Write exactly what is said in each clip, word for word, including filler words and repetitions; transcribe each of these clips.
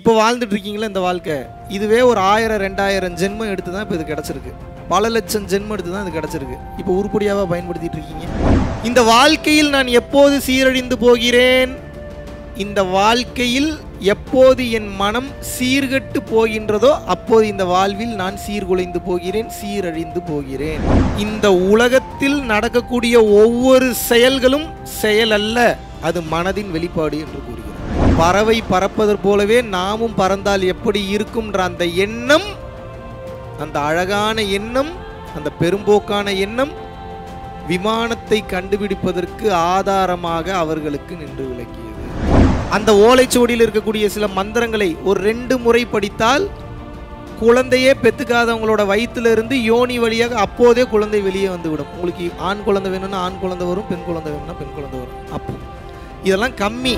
இப்போ வாழ்ந்துட்டு இருக்கீங்களா இந்த வாழ்க்கை, இதுவே ஒரு ஆயிரம் ரெண்டாயிரம் ஜென்மம் எடுத்து தான் இப்போ இது கிடச்சிருக்கு. பல லட்சம் ஜென்மம் எடுத்து தான் இது கிடச்சிருக்கு. இப்போ உருப்படியாக பயன்படுத்திட்டு இருக்கீங்க. இந்த வாழ்க்கையில் நான் எப்போது சீரழிந்து போகிறேன், இந்த வாழ்க்கையில் எப்போது என் மனம் சீர்கட்டு போகின்றதோ அப்போது இந்த வாழ்வில் நான் சீர்குலைந்து போகிறேன், சீரழிந்து போகிறேன். இந்த உலகத்தில் நடக்கக்கூடிய ஒவ்வொரு செயல்களும் செயல் அல்ல, அது மனதின் வெளிப்பாடு என்று கூறுகிறேன். பறவை பறப்பதற் போலவே நாமும் பறந்தால் எப்படி இருக்கும்ன்ற அந்த எண்ணம், அந்த அழகான எண்ணம், அந்த பெரும்போக்கான எண்ணம் விமானத்தை கண்டுபிடிப்பதற்கு ஆதாரமாக அவர்களுக்கு நின்று விளங்கியது. அந்த ஓலைச்சுவடியில் இருக்கக்கூடிய சில மந்திரங்களை ஒரு ரெண்டு முறை படித்தால் குழந்தையே பெத்துக்காதவங்களோட வயிற்றுல இருந்து யோனி வழியாக அப்போதே குழந்தை வெளியே வந்துவிடும். உங்களுக்கு ஆண் குழந்தை வேணும்னா ஆண் குழந்தை வரும், பெண் குழந்தை வேணும்னா பெண் குழந்தை வரும். அப்போ இதெல்லாம் கம்மி.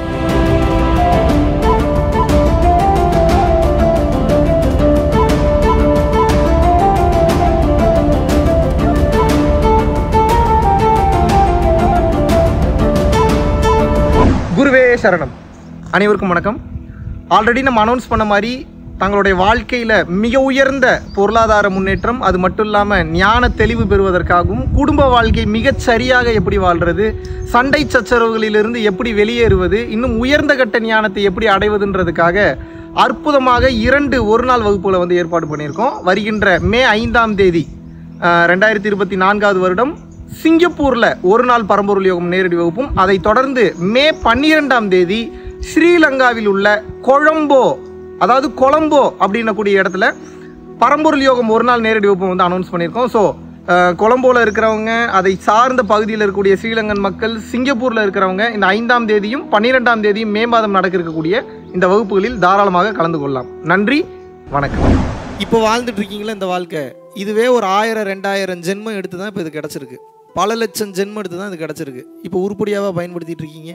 குருவே சரணம். அனைவருக்கும் வணக்கம். ஆல்ரெடி நம்ம அனௌன்ஸ் பண்ண மாதிரி தங்களுடைய வாழ்க்கையில் மிக உயர்ந்த பொருளாதார முன்னேற்றம், அது மட்டும் இல்லாமல் ஞான தெளிவு பெறுவதற்காகவும் குடும்ப வாழ்க்கை மிகச் சரியாக எப்படி வாழ்கிறது, சண்டை சச்சரவுகளிலிருந்து எப்படி வெளியேறுவது, இன்னும் உயர்ந்த கட்ட ஞானத்தை எப்படி அடைவதுன்றதுக்காக அற்புதமாக இரண்டு ஒரு நாள் வகுப்புகளை வந்து ஏற்பாடு பண்ணியிருக்கோம். வருகின்ற மே ஐந்தாம் தேதி ரெண்டாயிரத்தி இருபத்தி நான்காவது வருடம் சிங்கப்பூரில் ஒரு நாள் பரம்பொருள் யோகம் நேரடி வகுப்பும், அதை தொடர்ந்து மே பன்னிரெண்டாம் தேதி ஸ்ரீலங்காவில் உள்ள கொழம்போ, அதாவது கொலம்போ அப்படின்னக்கூடிய இடத்துல பரம்பொருள் யோகம் ஒரு நாள் நேரடி வகுப்பு வந்து அனௌன்ஸ் பண்ணியிருக்கோம். ஸோ கொலம்போவில் இருக்கிறவங்க, அதை சார்ந்த பகுதியில் இருக்கக்கூடிய ஸ்ரீலங்கன் மக்கள், சிங்கப்பூரில் இருக்கிறவங்க இந்த ஐந்தாம் தேதியும் பன்னிரெண்டாம் தேதியும் மே மாதம் நடக்க இருக்கக்கூடிய இந்த வகுப்புகளில் தாராளமாக கலந்து கொள்ளலாம். நன்றி, வணக்கம். இப்போ வாழ்ந்துட்டு இருக்கீங்களா இந்த வாழ்க்கை, இதுவே ஒரு ஆயிரம் ரெண்டாயிரம் ஜென்மம் எடுத்து தான் இப்போ இது கிடச்சிருக்கு. பல லட்சம் ஜென்மம் எடுத்து தான் இது கிடச்சிருக்கு. இப்போ உருப்படியாக பயன்படுத்திட்டு இருக்கீங்க.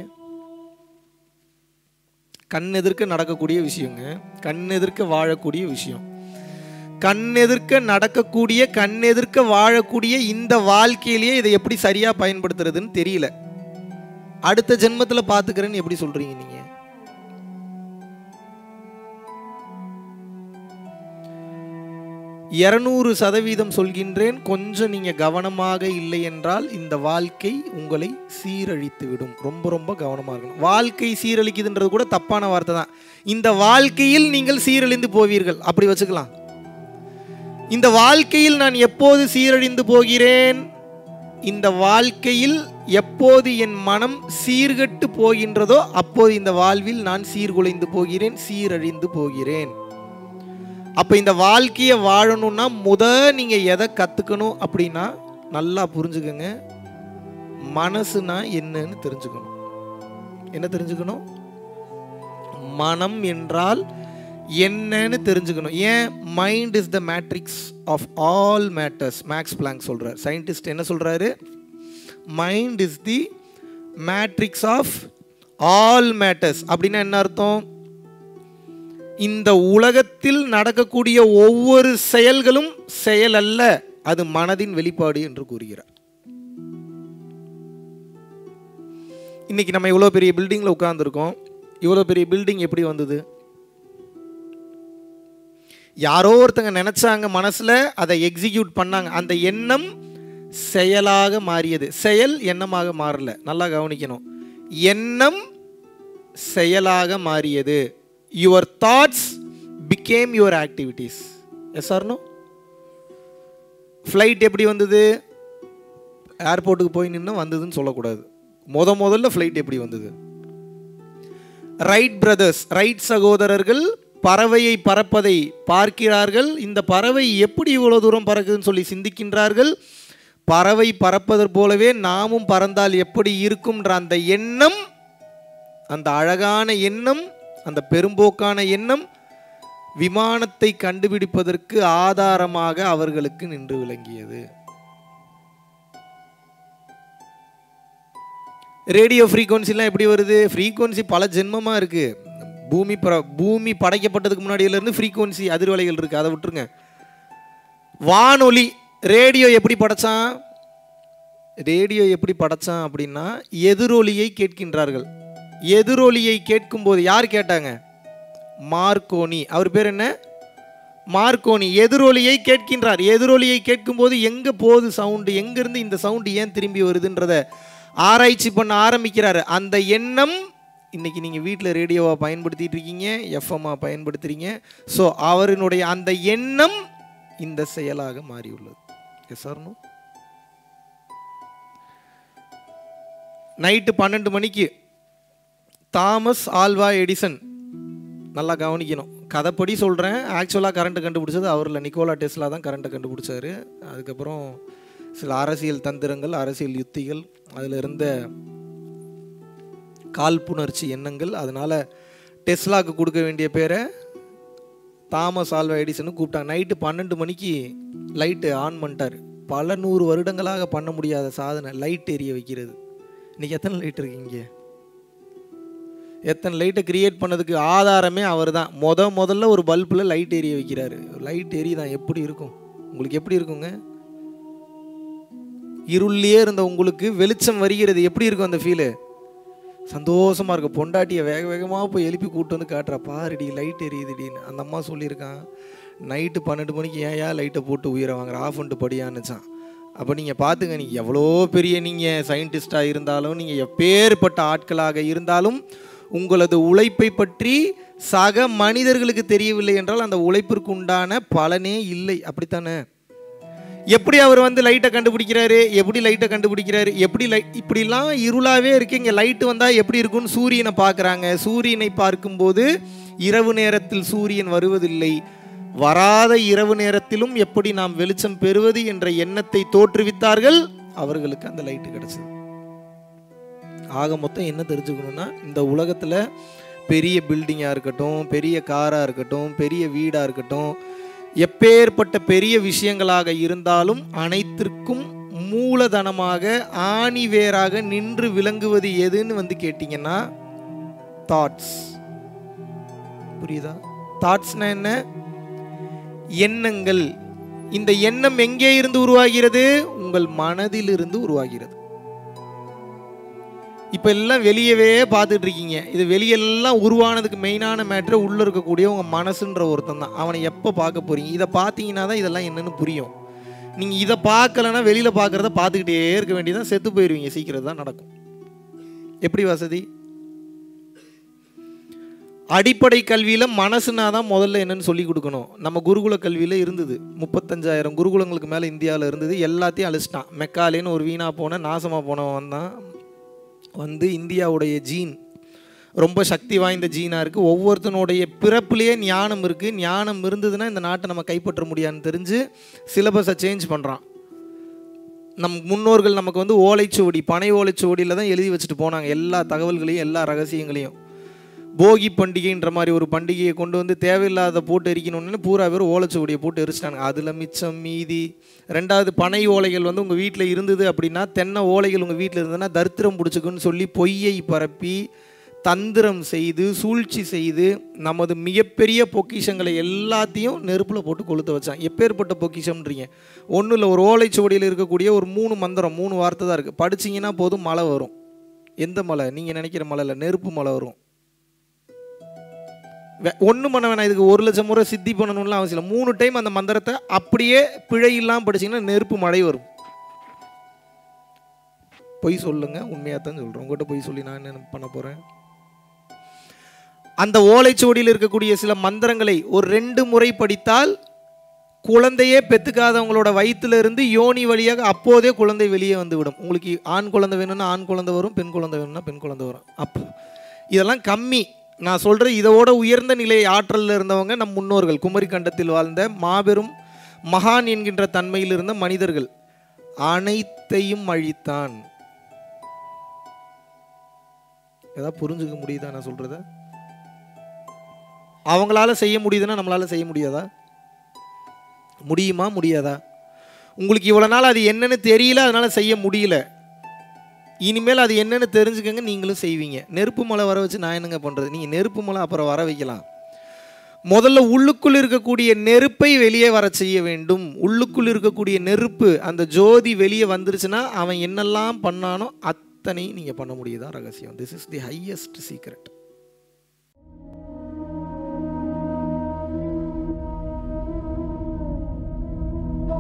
கண் எதிர்க்க நடக்கக்கூடிய விஷயங்க, கண் எதிர்க்க வாழக்கூடிய விஷயம், கண் எதிர்க்க நடக்கக்கூடிய கண் எதிர்க்க வாழக்கூடிய இந்த வாழ்க்கையிலேயே இதை எப்படி சரியாக பயன்படுத்துறதுன்னு தெரியல. அடுத்த ஜென்மத்தில் பார்த்துக்கிறேன்னு எப்படி சொல்றீங்க நீங்க? இருநூறு சதவீதம் சொல்கின்றேன், கொஞ்சம் நீங்க கவனமாக இல்லை என்றால் இந்த வாழ்க்கை உங்களை சீரழித்து விடும். ரொம்ப ரொம்ப கவனமாக இருக்கணும். வாழ்க்கை சீரழிக்குதுன்றது கூட தப்பான வார்த்தை தான். இந்த வாழ்க்கையில் நீங்கள் சீரழிந்து போவீர்கள், அப்படி வச்சுக்கலாம். இந்த வாழ்க்கையில் நான் எப்போது சீரழிந்து போகிறேன், இந்த வாழ்க்கையில் எப்போது என் மனம் சீர்கட்டு போகின்றதோ அப்போது இந்த வாழ்வில் நான் சீர்குலைந்து போகிறேன், சீரழிந்து போகிறேன். அப்போ இந்த வாழ்க்கையை வாழணும்னா முத நீங்கள் எதை கற்றுக்கணும் அப்படின்னா, நல்லா புரிஞ்சுக்கங்க, மனசுனா என்னன்னு தெரிஞ்சுக்கணும். என்ன தெரிஞ்சுக்கணும்? மனம் என்றால் என்னன்னு தெரிஞ்சுக்கணும். ஏன்? Mind is the matrix of all matters. Max Planck சொல்கிறார், சயின்டிஸ்ட் என்ன சொல்கிறாரு? Mind is the matrix of all matters. அப்படின்னா என்ன அர்த்தம்? இந்த உலகத்தில் நடக்கக்கூடிய ஒவ்வொரு செயல்களும் செயல் அல்ல, அது மனதின் வெளிப்பாடு என்று கூறுகிறார். இன்னைக்கு நம்ம இவ்வளோ பெரிய பில்டிங்கில் உட்கார்ந்துருக்கோம். இவ்வளோ பெரிய பில்டிங் எப்படி வந்தது? யாரோ ஒருத்தங்க நினைச்சாங்க, மனசில் அதை எக்ஸிக்யூட் பண்ணாங்க, அந்த எண்ணம் செயலாக மாறியது. செயல் எண்ணமாக மாறல. நல்லா கவனிக்கணும். எண்ணம் செயலாக மாறியது. Your thoughts became your activities. Yes or no? Flight எப்படி வந்தது? ஏர்போர்ட்டுக்கு போய் நின்று வந்ததுன்னு சொல்லக்கூடாது. முத முதல்ல ஃப்ளைட் எப்படி வந்தது? ரைட் பிரதர்ஸ், ரைட் சகோதரர்கள் பறவையை பறப்பதை பார்க்கிறார்கள். இந்த பறவை எப்படி இவ்வளோ தூரம் பறக்குதுன்னு சொல்லி சிந்திக்கின்றார்கள். பறவை பறப்பதற் போலவே நாமும் பறந்தால் எப்படி இருக்கும்ன்ற அந்த எண்ணம், அந்த அழகான எண்ணம், அந்த பெரும்போக்கான எண்ணம் விமானத்தை கண்டுபிடிப்பதற்கு ஆதாரமாக அவர்களுக்கு நின்று விளங்கியது. ரேடியோ ஃப்ரீக்வன்சிலாம் எப்படி வருது? ஃப்ரீக்வன்சி பல ஜென்மமாக இருக்கு. பூமி பூமி படைக்கப்பட்டதுக்கு முன்னாடியிலேருந்து ஃப்ரீக்வன்சி அதிர்வலைகள் இருக்கு, அதை விட்டுருங்க. வானொலி, ரேடியோ எப்படி படைச்சான்? ரேடியோ எப்படி படைச்சான் அப்படின்னா, எதிரொலியை கேட்கின்றார்கள். எதிரொலியை கேட்கும்போது யார் கேட்டாங்க? மார்க்கோனி. அவர் பேர் என்ன? மார்க்கோனி. எதிரொலியை கேட்கின்றார். எதிரொலியை கேட்கும்போது எங்கே போகுது சவுண்டு, எங்கேருந்து இந்த சவுண்டு ஏன் திரும்பி வருதுன்றத ஆராய்ச்சி பண்ண ஆரம்பிக்கிறார். அந்த எண்ணம் இன்றைக்கி நீங்கள் வீட்டில் ரேடியோவாக பயன்படுத்திகிட்டு இருக்கீங்க, எஃப்எம்மாக பயன்படுத்துகிறீங்க. ஸோ அவரினுடைய அந்த எண்ணம் இந்த செயலாக மாறியுள்ளது. S R no? நைட்டு பன்னெண்டு மணிக்கு தாமஸ் ஆல்வா எடிசன், நல்லா கவனிக்கணும், கதைப்படி சொல்கிறேன், ஆக்சுவலாக கரண்ட்டு கண்டுபிடிச்சது அவர் இல்லை, நிக்கோலா டெஸ்லா தான் கரண்ட்டை கண்டுபிடிச்சார். அதுக்கப்புறம் சில அரசியல் தந்திரங்கள், அரசியல் யுத்திகள், அதில் இருந்த காழ்ப்புணர்ச்சி எண்ணங்கள், அதனால் டெஸ்லாவுக்கு கொடுக்க வேண்டிய பேரை தாமஸ் ஆல்வா எடிசனுக்கு கூப்பிட்டாங்க. நைட்டு பன்னெண்டு மணிக்கு லைட்டு ஆன் பண்ணிட்டார். பல நூறு வருடங்களாக பண்ண முடியாத சாதனை லைட் எரிய வைக்கிறது. இன்றைக்கி எத்தனை லைட் இருக்குங்க? எத்தனை லைட்டை கிரியேட் பண்ணதுக்கு ஆதாரமே அவர் தான். முத முதல்ல ஒரு பல்பில் லைட் எரிய வைக்கிறாரு. லைட் எரியுதான், எப்படி இருக்கும் உங்களுக்கு? எப்படி இருக்குங்க? இருள்லேயே இருந்த உங்களுக்கு வெளிச்சம் வருகிறது, எப்படி இருக்கும் அந்த ஃபீலு? சந்தோஷமாக இருக்கும். பொண்டாட்டியை வேக வேகமாக போய் எழுப்பி கூப்பிட்டு வந்து காட்டுறா, பாருடி லைட் எரியுதுடின்னு. அந்த அம்மா சொல்லியிருக்கான், நைட்டு பன்னெண்டு மணிக்கு ஏன் ஏன் லைட்டை போட்டு உயிரை வாங்குற, ஆஃப் பண்ணிட்டு படியான்னுச்சான். அப்போ நீங்கள் பார்த்துங்க, நீங்கள் எவ்வளோ பெரிய நீங்கள் சயின்டிஸ்டாக இருந்தாலும், நீங்கள் எப்பேற்பட்ட ஆட்களாக இருந்தாலும், உங்களது உழைப்பை பற்றி சக மனிதர்களுக்கு தெரியவில்லை என்றால் அந்த உழைப்பிற்கு உண்டான பலனே இல்லை. அப்படித்தானே? எப்படி அவர் வந்து லைட்டை கண்டுபிடிக்கிறாரு? எப்படி லைட்டை கண்டுபிடிக்கிறாரு? எப்படி லைட் இப்படிலாம் இருளாகவே இருக்கு, இங்கே லைட்டு வந்தால் எப்படி இருக்குன்னு சூரியனை பார்க்குறாங்க. சூரியனை பார்க்கும்போது இரவு நேரத்தில் சூரியன் வருவதில்லை, வராத இரவு நேரத்திலும் எப்படி நாம் வெளிச்சம் பெறுவது என்ற எண்ணத்தை தோற்றுவித்தார்கள். அவர்களுக்கு அந்த லைட்டு கிடைச்சது. ஆக மொத்தம் என்ன தெரிஞ்சுக்கணும்னா, இந்த உலகத்தில் பெரிய பில்டிங்காக இருக்கட்டும், பெரிய காராக இருக்கட்டும், பெரிய வீடாக இருக்கட்டும், எப்பேற்பட்ட பெரிய விஷயங்களாக இருந்தாலும் அனைத்திற்கும் மூலதனமாக ஆணிவேராக நின்று விளங்குவது எதுன்னு வந்து கேட்டிங்கன்னா தாட்ஸ். புரியுதா? தாட்ஸ்னா என்ன? எண்ணங்கள். இந்த எண்ணம் எங்கே இருந்து உருவாகிறது? உங்கள் மனதிலிருந்து உருவாகிறது. இப்போ எல்லாம் வெளியவே பார்த்துட்டு இருக்கீங்க. இது வெளியெல்லாம் உருவானதுக்கு மெயினான மேட்ரு உள்ளே இருக்கக்கூடிய உங்கள் மனசுன்ற ஒருத்தன் தான். அவனை எப்போ பார்க்க போகிறீங்க? இதை பார்த்தீங்கன்னா தான் இதெல்லாம் என்னென்னு புரியும். நீங்கள் இதை பார்க்கலன்னா வெளியில் பார்க்குறத பார்த்துக்கிட்டே இருக்க வேண்டியதான், செத்து போயிடுவீங்க. சீக்கிரம் தான் நடக்கும். எப்படி வசதி? அடிப்படை கல்வியில் மனசுனா தான் முதல்ல என்னென்னு சொல்லி கொடுக்கணும். நம்ம குருகுல கல்வியில் இருந்தது, முப்பத்தஞ்சாயிரம் குருகுலங்களுக்கு மேலே இந்தியாவில் இருந்தது. எல்லாத்தையும் அழிச்சிட்டான். மெக்காலேன்னு ஒரு வீணாக போன நாசமாக போனவன் தான் வந்து இந்தியாவுடைய ஜீன் ரொம்ப சக்தி வாய்ந்த ஜீனாக இருக்குது. ஒவ்வொருத்தனுடைய பிறப்புலேயே ஞானம் இருக்குது. ஞானம் இருந்ததுன்னா இந்த நாட்டை நம்ம கைப்பற்ற முடியாதுன்னு தெரிஞ்சு சிலபஸை சேஞ்ச் பண்ணுறான். நம் முன்னோர்கள் நமக்கு வந்து ஓலைச்சுவடி, பனை ஓலைச்சுவடியில் தான் எழுதி வச்சுட்டு போனாங்க எல்லா தகவல்களையும், எல்லா ரகசியங்களையும். போகி பண்டிகைன்ற மாதிரி ஒரு பண்டிகையை கொண்டு வந்து தேவையில்லாத போட்டு எரிக்கணும்னு பூரா பேர் ஓலைச்சுவடியை போட்டு எரிச்சிட்டாங்க. அதில் மிச்சம் மீதி. ரெண்டாவது, பனை ஓலைகள் வந்து உங்கள் வீட்டில் இருந்தது அப்படின்னா, தென்னை ஓலைகள் உங்கள் வீட்டில் இருந்ததுன்னா தரித்திரம் பிடிச்சிக்குன்னு சொல்லி பொய்யை பரப்பி தந்திரம் செய்து சூழ்ச்சி செய்து நமது மிகப்பெரிய பொக்கிஷங்களை எல்லாத்தையும் நெருப்பில் போட்டு கொளுத்த வச்சான். எப்பேற்பட்ட பொக்கிஷம்ன்றீங்க? ஒன்றும் இல்லை, ஒரு ஓலைச்சுவடியில் இருக்கக்கூடிய ஒரு மூணு மந்திரம், மூணு வார்த்தை தான் இருக்குது. படிச்சிங்கன்னா போதும், மழை வரும். எந்த மழை? நீங்கள் நினைக்கிற மழை இல்லை, நெருப்பு மழை வரும். ஒன்றும் பண்ண வேணாம், இதுக்கு ஒரு லட்சம் முறை சித்தி பண்ணணும்லாம் அவசியம் இல்லை. மூணு டைம் அந்த மந்திரத்தை அப்படியே பிழை இல்லாமல் படிச்சிங்கன்னா நெருப்பு மழை வரும். பொய் சொல்லுங்க, உண்மையாக தான் சொல்கிறேன். உங்கள்கிட்ட பொய் சொல்லி நான் என்ன பண்ண போகிறேன்? அந்த ஓலைச்சுவடியில் இருக்கக்கூடிய சில மந்திரங்களை ஒரு ரெண்டு முறை படித்தால் குழந்தையே பெற்றுக்காதவங்களோட வயிற்றுல இருந்து யோனி வழியாக அப்போதே குழந்தை வெளியே வந்து விடும். உங்களுக்கு ஆண் குழந்தை வேணும்னா ஆண் குழந்தை வரும், பெண் குழந்தை வேணும்னா பெண் குழந்தை வரும். அப்போ இதெல்லாம் கம்மி. நான் சொல்கிறேன், இதோட உயர்ந்த நிலை ஆற்றலில் இருந்தவங்க நம் முன்னோர்கள், குமரி கண்டத்தில் வாழ்ந்த மாபெரும் மகான் என்கின்ற தன்மையில் இருந்த மனிதர்கள். அனைத்தையும் அழித்தான். ஏதாவது புரிஞ்சுக்க முடியுதா நான் சொல்கிறத? அவங்களால செய்ய முடியுதுன்னா நம்மளால செய்ய முடியாதா? முடியுமா? முடியாதா? உங்களுக்கு இவ்வளோ நாள் அது என்னன்னு தெரியல, அதனால் செய்ய முடியல. இனிமேல் அது என்னென்னு தெரிஞ்சுக்கங்க, நீங்களும் செய்வீங்க. நெருப்பு மலை வர வச்சு நான் என்னங்க பண்ணுறது? நீங்கள் நெருப்பு மலை அப்புறம் வர வைக்கலாம். முதல்ல உள்ளுக்குள் இருக்கக்கூடிய நெருப்பை வெளியே வர செய்ய வேண்டும். உள்ளுக்குள் இருக்கக்கூடிய நெருப்பு, அந்த ஜோதி வெளியே வந்துருச்சுன்னா அவன் என்னெல்லாம் பண்ணானோ அத்தனை நீங்கள் பண்ண முடியுதா ரகசியம். This is the highest secret.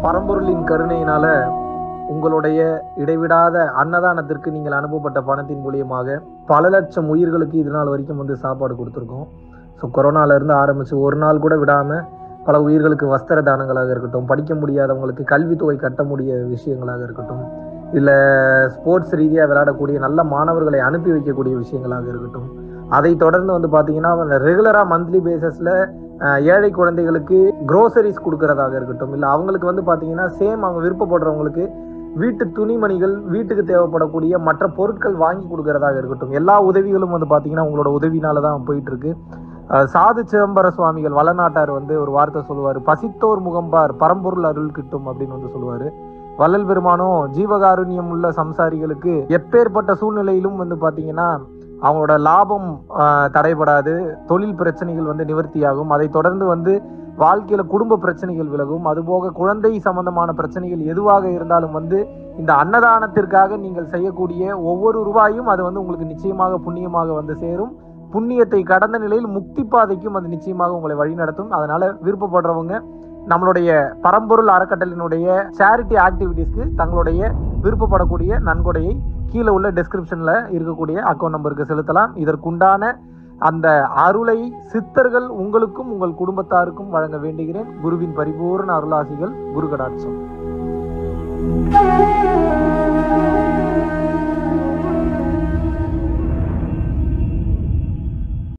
பரம்பொருளின் கருணையினால உங்களுடைய இடைவிடாத அன்னதானத்திற்கு நீங்கள் அனுப்பப்பட்ட பணத்தின் மூலியமாக பல லட்சம் உயிர்களுக்கு இது நாள் வரைக்கும் வந்து சாப்பாடு கொடுத்துருக்கோம். ஸோ கொரோனாலேருந்து ஆரம்பித்து ஒரு நாள் கூட விடாமல் பல உயிர்களுக்கு வஸ்திர தானங்களாக இருக்கட்டும், படிக்க முடியாதவங்களுக்கு கல்வித்தொகை கட்ட முடிய விஷயங்களாக இருக்கட்டும், இல்லை ஸ்போர்ட்ஸ் ரீதியாக விளையாடக்கூடிய நல்ல மாணவர்களை அனுப்பி வைக்கக்கூடிய விஷயங்களாக இருக்கட்டும், அதை தொடர்ந்து வந்து பார்த்தீங்கன்னா ரெகுலராக மந்த்லி பேசிஸில் ஏழை குழந்தைகளுக்கு க்ரோசரிஸ் கொடுக்கறதாக இருக்கட்டும், இல்லை அவங்களுக்கு வந்து பார்த்தீங்கன்னா சேம் அவங்க விருப்பப்படுறவங்களுக்கு வீட்டு துணிமணிகள், வீட்டுக்கு தேவைப்படக்கூடிய மற்ற பொருட்கள் வாங்கி கொடுக்கறதாக இருக்கட்டும், எல்லா உதவிகளும் வந்து பார்த்தீங்கன்னா உங்களோட உதவினால தான் போயிட்டு இருக்கு. சாது சிதம்பர சுவாமிகள் வளநாட்டார் வந்து ஒரு வார்த்தை சொல்லுவார், பசித்தோர் முகம்பார் பரம்பொருள் அருள் கிட்டும் அப்படின்னு வந்து சொல்லுவார். வள்ளல் பெருமானும் ஜீவகாருண்யம் உள்ள சம்சாரிகளுக்கு எப்பேற்பட்ட சூழ்நிலையிலும் வந்து பார்த்தீங்கன்னா அவங்களோட லாபம் தடைபடாது, தொழில் பிரச்சனைகள் வந்து நிவர்த்தியாகும், அதை தொடர்ந்து வந்து வாழ்க்கையில குடும்ப பிரச்சனைகள் விலகும், அதுபோக குழந்தை சம்பந்தமான பிரச்சனைகள் எதுவாக இருந்தாலும் வந்து இந்த அன்னதானத்திற்காக நீங்கள் செய்யக்கூடிய ஒவ்வொரு ரூபாயும் அது வந்து உங்களுக்கு நிச்சயமாக புண்ணியமாக வந்து சேரும். புண்ணியத்தை கடந்த நிலையில் முக்தி பாதைக்கும் அது நிச்சயமாக உங்களை வழிநடத்தும். அதனால விருப்பப்படுறவங்க நம்மளுடைய பரம்பொருள் அறக்கட்டளையினுடைய சேரிட்டி ஆக்டிவிட்டீஸ்க்கு தங்களுடைய விருப்பப்படக்கூடிய நன்கொடையை கீழே உள்ள டெஸ்கிரிப்ஷன்ல இருக்கக்கூடிய அக்கௌண்ட் நம்பருக்கு செலுத்தலாம். இதற்குண்டான அந்த அருளை சித்தர்கள் உங்களுக்கும் உங்கள் குடும்பத்தாருக்கும் வழங்க வேண்டுகிறேன். குருவின் பரிபூர்ண அருளாசிகள். குரு கடாட்சம்.